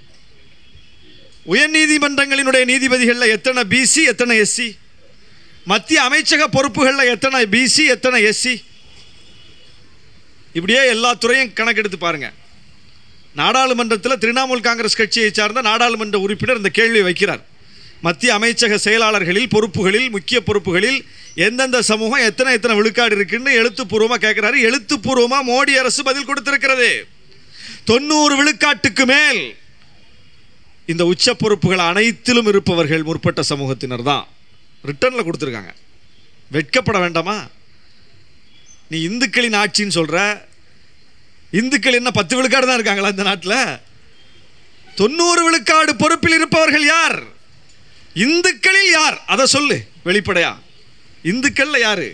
உயர் நீதிமன்றங்களினுடைய நீதிபதிகளில் எத்தனை பிசி, எத்தனை எஸ்சி? மத்திய அமைச்சக பொறுப்புகளில் எத்தனை பிசி, எத்தனை எஸ்சி? இப்படியே எல்லா துறையும் கணக்கெடுத்து பாருங்க. நாடாளுமன்றத்தில் திரிணாமுல் காங்கிரஸ் கட்சியை சார்ந்த நாடாளுமன்ற உறுப்பினர் இந்த கேள்வி வைக்கிறார். மத்திய அமைச்சக செயலாளர்களில், பொறுப்புகளில், முக்கிய பொறுப்புகளில் எந்தெந்த சமூகம் எத்தனை விழுக்காடு இருக்குன்னு எழுத்துப்பூர்வமாக கேட்குறாரு. எழுத்துப்பூர்வமாக மோடி அரசு பதில் கொடுத்திருக்கிறது. 90 விழுக்காட்டுக்கு மேல் இந்த உச்ச பொறுப்புகள் அனைத்திலும் இருப்பவர்கள் முற்பட்ட சமூகத்தினர் தான். ரிட்டர்னில் கொடுத்துருக்காங்க. வெட்கப்பட வேண்டாமா? நீ இந்துக்களின் ஆட்சின்னு சொல்கிற, இந்துக்கள் என்ன 10 விழுக்காடு தான் இருக்காங்களா இந்த நாட்டில்? 90 விழுக்காடு பொறுப்பில் இருப்பவர்கள் யார்? இந்துக்களில் யார்? அதை சொல்லு வெளிப்படையா. இந்துக்கள்ல யாரு?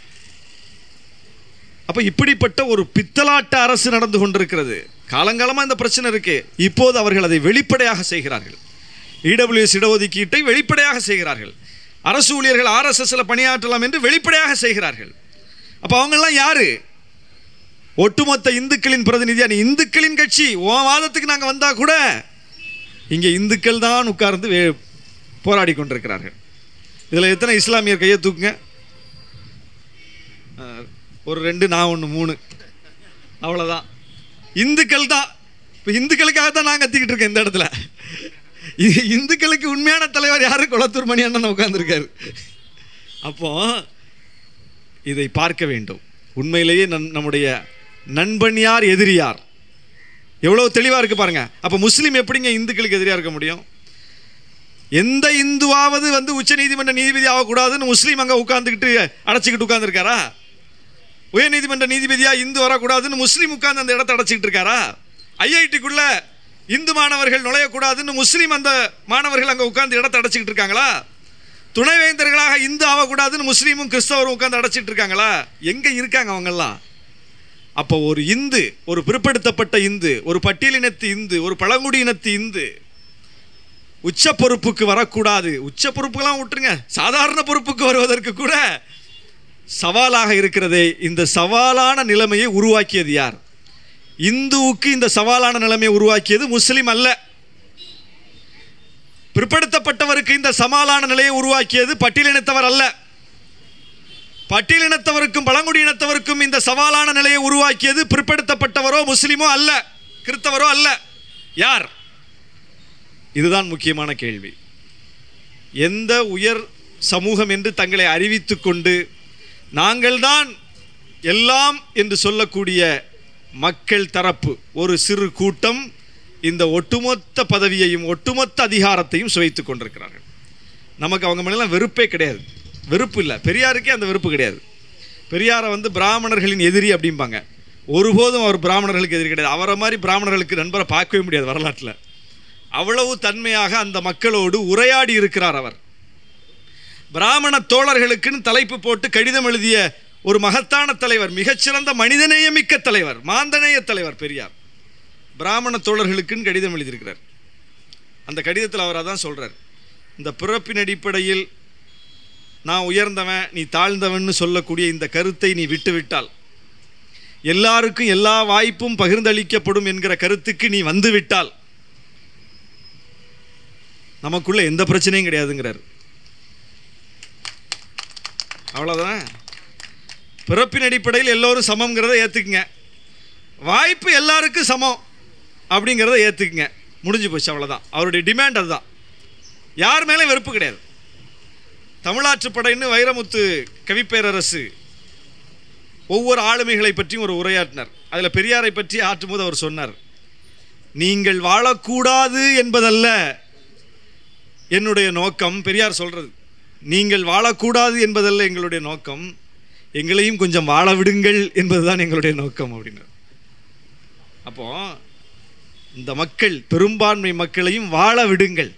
அப்ப இப்படிப்பட்ட ஒரு பித்தலாட்ட அரசு நடந்து கொண்டிருக்கிறது. காலங்காலமா இந்த பிரச்சனை இருக்கு. இப்போது அவர்கள் அதை வெளிப்படையாக செய்கிறார்கள். இடபிள்யூஎஸ் இடஒதுக்கீட்டை வெளிப்படையாக செய்கிறார்கள். அரசு ஊழியர்கள் RSSல பணியாற்றலாம் என்று வெளிப்படையாக செய்கிறார்கள். அப்ப அவங்கெல்லாம் யாரு? ஒட்டுமொத்த இந்துக்களின் பிரதிநிதியா? நீ இந்துக்களின் கட்சி, உன் வாதத்துக்கு நாங்கள் வந்தா கூட இங்கே இந்துக்கள் தான் உட்கார்ந்து போராடி கொண்டிருக்கிறார்கள். இதில் எத்தனை இஸ்லாமியர் கையை தூக்குங்க. ஒரு 2 நான் 1 3 அவ்வளோதான். இந்துக்கள் தான். இப்போ இந்துக்களுக்காக தான் நான் கத்திக்கிட்டு இருக்கேன் இந்த இடத்துல. இந்துக்களுக்கு உண்மையான தலைவர் யாரு? கொளத்தூர் மணி அண்ணன் உட்கார்ந்துருக்காரு. அப்போ இதை பார்க்க வேண்டும். உண்மையிலேயே நம்முடைய நண்பன் யார், எதிரி யார், எவ்வளவு தெளிவாக இருக்கு பாருங்க. அப்போ முஸ்லீம் எப்படிங்க இந்துக்களுக்கு எதிரியாக இருக்க முடியும்? எந்த இந்துவாவது வந்து உச்ச நீதிமன்ற நீதிபதி ஆகக்கூடாதுன்னு முஸ்லீம் அங்கே உட்கார்ந்துக்கிட்டு அடைச்சிக்கிட்டு உட்கார்ந்துருக்காரா? உயர் நீதிமன்ற நீதிபதியா இந்து வரக்கூடாதுன்னு முஸ்லீம் உட்கார்ந்து அந்த இடத்த அடைச்சிக்கிட்டு இருக்காரா? ஐஐடிக்குள்ள இந்து மாணவர்கள் நுழையக்கூடாதுன்னு முஸ்லீம் அந்த மாணவர்கள் அங்கே உட்கார்ந்து இடத்த அடைச்சிக்கிட்டு இருக்காங்களா? துணைவேந்தர்களாக இந்து ஆகக்கூடாதுன்னு முஸ்லீமும் கிறிஸ்தவரும் உட்கார்ந்து அடைச்சிட்டு இருக்காங்களா? எங்கே இருக்காங்க அவங்கெல்லாம்? அப்போ ஒரு இந்து, ஒரு பிற்படுத்தப்பட்ட இந்து, ஒரு பட்டியலினத்து இந்து, ஒரு பழங்குடியினத்து இந்து உச்ச பொறுப்புக்கு வரக்கூடாது. உச்ச பொறுப்புக்கெல்லாம் விட்டுருங்க, சாதாரண பொறுப்புக்கு வருவதற்கு கூட சவாலாக இருக்கிறதே. இந்த சவாலான நிலைமையை உருவாக்கியது யார்? இந்துவுக்கு இந்த சவாலான நிலைமையை உருவாக்கியது முஸ்லிம் அல்ல. பிற்படுத்தப்பட்டவருக்கு இந்த சவாலான நிலையை உருவாக்கியது பட்டியலினத்தவர் அல்ல. பட்டியலினத்தவருக்கும் பழங்குடியினத்தவருக்கும் இந்த சவாலான நிலையை உருவாக்கியது பிற்படுத்தப்பட்டவரோ முஸ்லிமோ அல்ல, கிறிஸ்தவரோ அல்ல. யார்? இதுதான் முக்கியமான கேள்வி. எந்த உயர் சமூகம் என்று தங்களை அறிவித்துக் கொண்டு நாங்கள்தான் எல்லாம் என்று சொல்லக்கூடிய மக்கள் தரப்பு ஒரு சிறு கூட்டம் இந்த ஒட்டுமொத்த பதவியையும் ஒட்டுமொத்த அதிகாரத்தையும் சுவைத்துக் கொண்டிருக்கிறார்கள். நமக்கு அவங்க மேலாம் வெறுப்பே கிடையாது. வெறுப்பு இல்லை, பெரியாருக்கே அந்த வெறுப்பு கிடையாது. பெரியாரை வந்து பிராமணர்களின் எதிரி அப்படிம்பாங்க. ஒருபோதும் அவர் பிராமணர்களுக்கு எதிரி கிடையாது. அவரை மாதிரி பிராமணர்களுக்கு நண்பரை பார்க்கவே முடியாது வரலாற்றில். அவ்வளவு தன்மையாக அந்த மக்களோடு உரையாடி இருக்கிறார் அவர். பிராமண தோழர்களுக்குன்னு தலைப்பு போட்டு கடிதம் எழுதிய ஒரு மகத்தான தலைவர், மிகச்சிறந்த மனிதநேயமிக்க தலைவர், மாந்தநேய தலைவர் பெரியார். பிராமண தோழர்களுக்குன்னு கடிதம் எழுதியிருக்கிறார். அந்த கடிதத்தில் அவர் அதான் சொல்கிறார், இந்த பிறப்பின் அடிப்படையில் நான் உயர்ந்தவன் நீ தாழ்ந்தவன் சொல்லக்கூடிய இந்த கருத்தை நீ விட்டுவிட்டால், எல்லாருக்கும் எல்லா வாய்ப்பும் பகிர்ந்தளிக்கப்படும் என்கிற கருத்துக்கு நீ வந்துவிட்டால் நமக்குள்ள எந்த பிரச்சனையும் கிடையாதுங்கிறார். அவ்வளோதான். பிறப்பின் அடிப்படையில் எல்லோரும் சமம்ங்கிறத ஏற்றுக்குங்க, வாய்ப்பு எல்லாருக்கும் சமம் அப்படிங்கிறத ஏற்றுக்குங்க, முடிஞ்சு போச்சு. அவ்வளோதான். அவருடைய டிமாண்ட் அதுதான். யார் மேலே வெறுப்பு கிடையாது. தமிழாற்றுப்படைன்னு வைரமுத்து கவிப்பேரரசு ஒவ்வொரு ஆளுமைகளை பற்றியும் ஒரு உரையாற்றினார். அதில் பெரியாரை பற்றி ஆற்றும்போது அவர் சொன்னார், நீங்கள் வாழக்கூடாது என்பதல்ல என்னுடைய நோக்கம். பெரியார் சொல்கிறது, நீங்கள் வாழக்கூடாது என்பதல்ல எங்களுடைய நோக்கம், எங்களையும் கொஞ்சம் வாழ விடுங்கள் என்பதுதான் எங்களுடைய நோக்கம் அப்படின்னு. அப்போ இந்த மக்கள், பெரும்பான்மை மக்களையும் வாழ விடுங்கள்.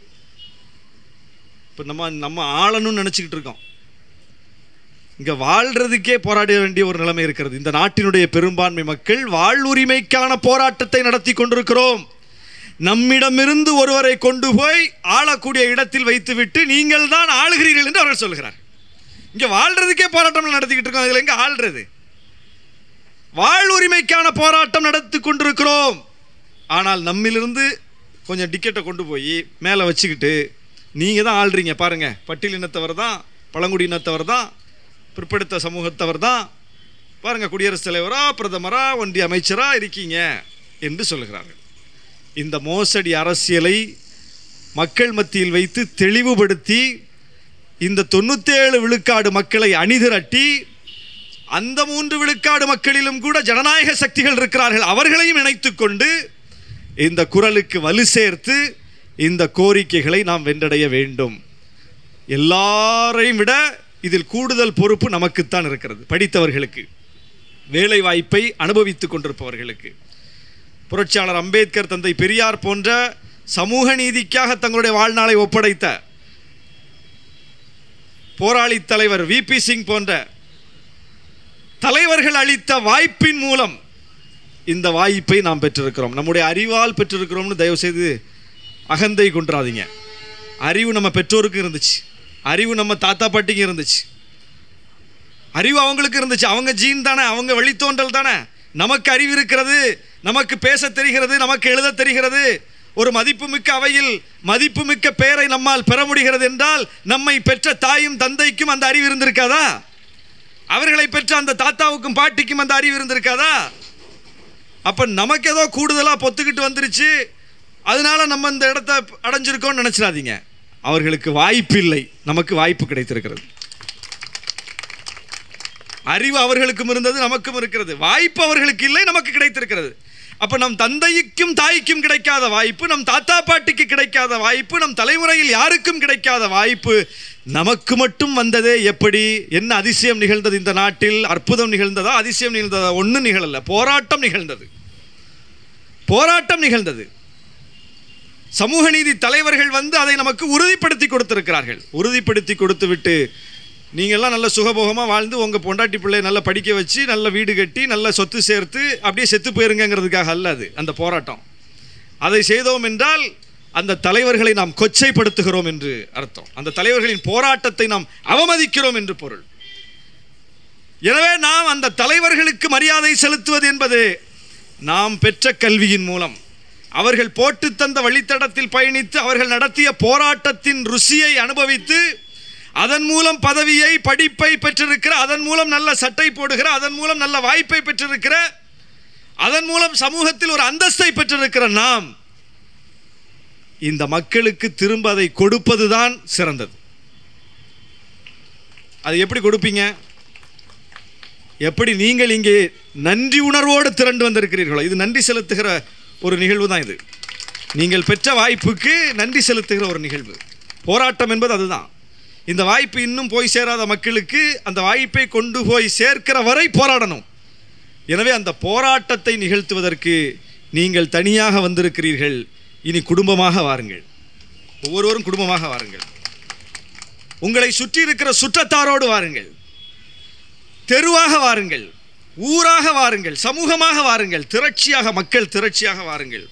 இப்போ நம்ம ஆளணும்னு நினச்சிக்கிட்டு இருக்கோம். இங்கே வாழ்றதுக்கே போராட வேண்டிய ஒரு நிலைமை இருக்கிறது. இந்த நாட்டினுடைய பெரும்பான்மை மக்கள் வாழ்வுரிமைக்கான போராட்டத்தை நடத்தி கொண்டிருக்கிறோம். நம்மிடமிருந்து ஒருவரை கொண்டு போய் ஆளக்கூடிய இடத்தில் வைத்துவிட்டு நீங்கள் தான் ஆளுகிறீர்கள் என்று அவர்கள் சொல்கிறார். இங்கே வாழ்றதுக்கே போராட்டம் நடத்திக்கிட்டு இருக்கோம், இதில் எங்கே ஆள்றது? வாழ்வுரிமைக்கான போராட்டம் நடத்தி கொண்டிருக்கிறோம். ஆனால் நம்மிலிருந்து கொஞ்சம் டிக்கெட்டை கொண்டு போய் மேலே வச்சுக்கிட்டு நீங்கள் தான் ஆள்றீங்க பாருங்க, பட்டியலினத்தவர் தான், பழங்குடியினத்தவர் தான், பிற்படுத்த சமூகத்தவர் தான், பாருங்க குடியரசுத் தலைவரா பிரதமரா ஒன்றிய அமைச்சரா இருக்கீங்க என்று சொல்லுகிறார்கள். இந்த மோசடி அரசியலை மக்கள் மத்தியில் வைத்து தெளிவுபடுத்தி இந்த 97 விழுக்காடு மக்களை அணிதிரட்டி அந்த 3 விழுக்காடு மக்களிலும் கூட ஜனநாயக சக்திகள் இருக்கிறார்கள், அவர்களையும் இணைத்துக் கொண்டு இந்த குரலுக்கு வலு சேர்த்து இந்த கோரிக்கைகளை நாம் வென்றடைய வேண்டும். எல்லாரையும் விட இதில் கூடுதல் பொறுப்பு நமக்குத்தான் இருக்கிறது. படித்தவர்களுக்கு, வேலை வாய்ப்பை அனுபவித்துக் கொண்டிருப்பவர்களுக்கு. புரட்சியாளர் அம்பேத்கர், தந்தை பெரியார் போன்ற சமூக நீதிக்காக தங்களுடைய வாழ்நாளை ஒப்படைத்த போராளி தலைவர் விபி சிங் போன்ற தலைவர்கள் அளித்த வாய்ப்பின் மூலம் இந்த வாய்ப்பை நாம் பெற்றிருக்கிறோம். நம்முடைய அறிவால் பெற்றிருக்கிறோம்னு தயவு செய்து அகந்தை கொண்டாதீங்க. அறிவு நம்ம பெற்றோருக்கு இருந்துச்சு, அறிவு நம்ம தாத்தா பாட்டிக்கு இருந்துச்சு, அறிவு அவங்களுக்கு இருந்துச்சு. அவங்க ஜீன் தானே, அவங்க வழித்தோன்றல் தானே. நமக்கு அறிவு இருக்கிறது, நமக்கு பேச தெரிகிறது, நமக்கு எழுத தெரிகிறது, ஒரு மதிப்புமிக்க அவையில் மதிப்புமிக்க பெயரை நம்மால் பெற முடிகிறது என்றால் நம்மை பெற்ற தாயும் தந்தைக்கும் அந்த அறிவு இருந்திருக்காதா? அவர்களை பெற்ற அந்த தாத்தாவுக்கும் பாட்டிக்கும் அந்த அறிவு இருந்திருக்காதா? அப்ப நமக்கு ஏதோ கூடுதலா பொத்துக்கிட்டு வந்துருச்சு, அதனால நம்ம இந்த இடத்தை அடைஞ்சிருக்கோம்னு நினைச்சிடாதீங்க. அவர்களுக்கு வாய்ப்பு இல்லை, நமக்கு வாய்ப்பு கிடைத்திருக்கிறது. அறிவு அவர்களுக்கும் இருந்தது, நமக்கும் இருக்கிறது. வாய்ப்பு அவர்களுக்கு இல்லை, நமக்கு கிடைத்திருக்கிறது. அப்ப நம் தந்தைக்கும் தாய்க்கும் கிடைக்காத வாய்ப்பு, நம் தாத்தா பாட்டிக்கு கிடைக்காத வாய்ப்பு, நம் தலைமுறையில் யாருக்கும் கிடைக்காத வாய்ப்பு நமக்கு மட்டும் வந்ததே எப்படி? என்ன அதிசயம் நிகழ்ந்தது இந்த நாட்டில்? அற்புதம் நிகழ்ந்ததா, அதிசயம் நிகழ்ந்ததா? ஒன்றும் நிகழல. போராட்டம் நிகழ்ந்தது. போராட்டம் நிகழ்ந்தது. சமூக நீதி தலைவர்கள் வந்து அதை நமக்கு உறுதிப்படுத்தி கொடுத்திருக்கிறார்கள். உறுதிப்படுத்தி கொடுத்து விட்டு நீங்கள்லாம் நல்ல சுகபோகமாக வாழ்ந்து உங்கள் பொண்டாட்டி பிள்ளையை நல்லா படிக்க வச்சு நல்ல வீடு கட்டி நல்ல சொத்து சேர்த்து அப்படியே செத்து போயிருங்கிறதுக்காக அல்ல அது அந்த போராட்டம். அதை செய்தோம் என்றால் அந்த தலைவர்களை நாம் கொச்சைப்படுத்துகிறோம் என்று அர்த்தம். அந்த தலைவர்களின் போராட்டத்தை நாம் அவமதிக்கிறோம் என்று பொருள். எனவே நாம் அந்த தலைவர்களுக்கு மரியாதை செலுத்துவது என்பது நாம் பெற்ற கல்வியின் மூலம், அவர்கள் போட்டு தந்த வழித்தடத்தில் பயணித்து அவர்கள் நடத்திய போராட்டத்தின் ருசியை அனுபவித்து அதன் மூலம் பதவியை படிப்பை பெற்றிருக்கிற, அதன் மூலம் நல்ல சட்டை போடுகிற, அதன் மூலம் நல்ல வாய்ப்பை பெற்றிருக்கிற, அதன் மூலம் சமூகத்தில் ஒரு அந்தஸ்தை பெற்றிருக்கிற நாம் இந்த மக்களுக்கு திரும்ப அதை கொடுப்பதுதான் சிறந்தது. அது எப்படி கொடுப்பீங்க? எப்படி நீங்கள் இங்கே நன்றி உணர்வோடு திரண்டு வந்திருக்கிறீர்களோ, இது நன்றி செலுத்துகிற ஒரு நிகழ்வு தான். இது நீங்கள் பெற்ற வாய்ப்புக்கு நன்றி செலுத்துகிற ஒரு நிகழ்வு. போராட்டம் என்பது அதுதான். இந்த வாய்ப்பு இன்னும் போய் சேராத மக்களுக்கு அந்த வாய்ப்பை கொண்டு போய் சேர்க்கிற வரை போராடணும். எனவே அந்த போராட்டத்தை நிகழ்த்துவதற்கு நீங்கள் தனியாக வந்திருக்கிறீர்கள். இனி குடும்பமாக வாருங்கள். ஒவ்வொருவரும் குடும்பமாக வாருங்கள். உங்களை சுற்றி இருக்கிற சுற்றத்தாரோடு வாருங்கள். தெருவாக வாருங்கள், ஊராக வாருங்கள், சமூகமாக வாருங்கள், திரட்சியாக, மக்கள் திரட்சியாக வாருங்கள்.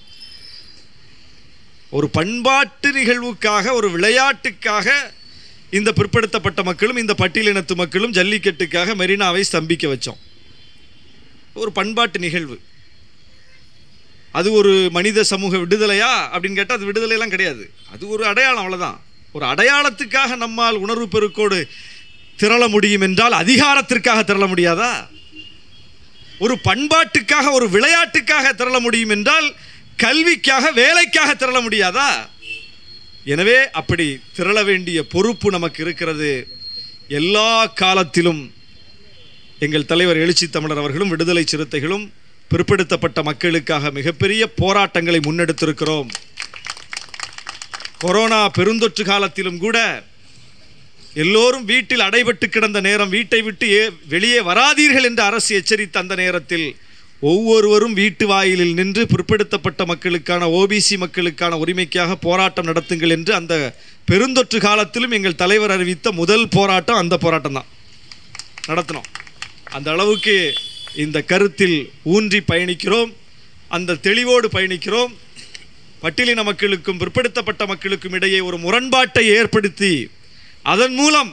ஒரு பண்பாட்டு நிகழ்வுக்காக, ஒரு விளையாட்டுக்காக இந்த பிற்படுத்தப்பட்ட மக்களும் இந்த பட்டியலினத்து மக்களும் ஜல்லிக்கட்டுக்காக மெரினாவை ஸ்தம்பிக்க வச்சோம். ஒரு பண்பாட்டு நிகழ்வு. அது ஒரு மனித சமூக விடுதலையா அப்படின்னு கேட்டால் அது விடுதலையெல்லாம் கிடையாது. அது ஒரு அடையாளம், அவ்வளோதான். ஒரு அடையாளத்துக்காக நம்மால் உணர்வு பெருக்கோடு திரள முடியும் என்றால் அதிகாரத்திற்காக திரள முடியாதா? ஒரு பண்பாட்டுக்காக, ஒரு விளையாட்டுக்காக திரள முடியும் என்றால் கல்விக்காக, வேலைக்காக திரள முடியாதா? எனவே அப்படி திரள வேண்டிய பொறுப்பு நமக்கு இருக்கிறது. எல்லா காலத்திலும் எங்கள் தலைவர் எழுச்சி தமிழர் அவர்களும் விடுதலை சிறுத்தைகளும் பிற்படுத்தப்பட்ட மக்களுக்காக மிகப்பெரிய போராட்டங்களை முன்னெடுத்திருக்கிறோம். கொரோனா பெருந்தொற்று காலத்திலும் கூட எல்லோரும் வீட்டில் அடைபட்டு கிடந்த நேரம், வீட்டை விட்டு வெளியே வராதீர்கள் என்று அரசு எச்சரித்த அந்த நேரத்தில் ஒவ்வொருவரும் வீட்டு வாயிலில் நின்று பிற்படுத்தப்பட்ட மக்களுக்கான, ஓபிசி மக்களுக்கான உரிமைக்காக போராட்டம் நடத்துங்கள் என்று அந்த பெருந்தொற்று காலத்திலும் எங்கள் தலைவர் அறிவித்த முதல் போராட்டம் அந்த போராட்டம் தான் நடத்தினோம். அந்த அளவுக்கு இந்த கருத்தில் ஊன்றி பயணிக்கிறோம், அந்த தெளிவோடு பயணிக்கிறோம். பட்டியலின மக்களுக்கும் பிற்படுத்தப்பட்ட மக்களுக்கும் இடையே ஒரு முரண்பாட்டை ஏற்படுத்தி அதன் மூலம்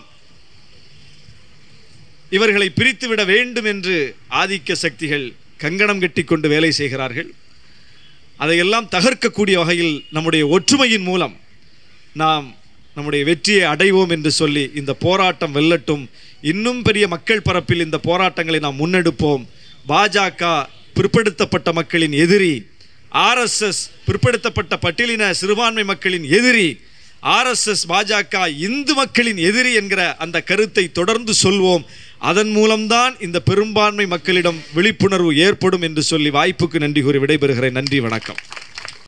இவர்களை பிரித்துவிட வேண்டும் என்று ஆதிக்க சக்திகள் கங்கணம் கட்டி கொண்டு வேலை செய்கிறார்கள். அதையெல்லாம் தகர்க்கக்கூடிய வகையில் நம்முடைய ஒற்றுமையின் மூலம் நாம் நம்முடைய வெற்றியை அடைவோம் என்று சொல்லி இந்த போராட்டம் வெல்லட்டும். இன்னும் பெரிய மக்கள் பரப்பில் இந்த போராட்டங்களை நாம் முன்னெடுப்போம். பாஜக பிற்படுத்தப்பட்ட மக்களின் எதிரி, ஆர்எஸ்எஸ் பிற்படுத்தப்பட்ட பட்டியலின சிறுபான்மை மக்களின் எதிரி, ஆர்எஸ்எஸ் பாஜக இந்து மக்களின் எதிரி என்கிற அந்த கருத்தை தொடர்ந்து சொல்வோம். அதன் மூலம்தான் இந்த பெரும்பான்மை மக்களிடம் விழிப்புணர்வு ஏற்படும் என்று சொல்லி வாய்ப்புக்கு நன்றி கூறி விடைபெறுகிறேன். நன்றி, வணக்கம்.